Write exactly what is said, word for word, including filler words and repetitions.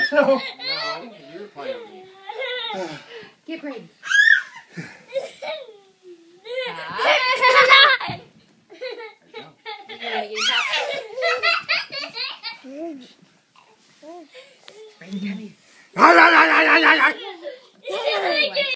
So. No, you were playing with me. Get Brady. Brady, come here. Ay, ay, ay, ay, ay, ay.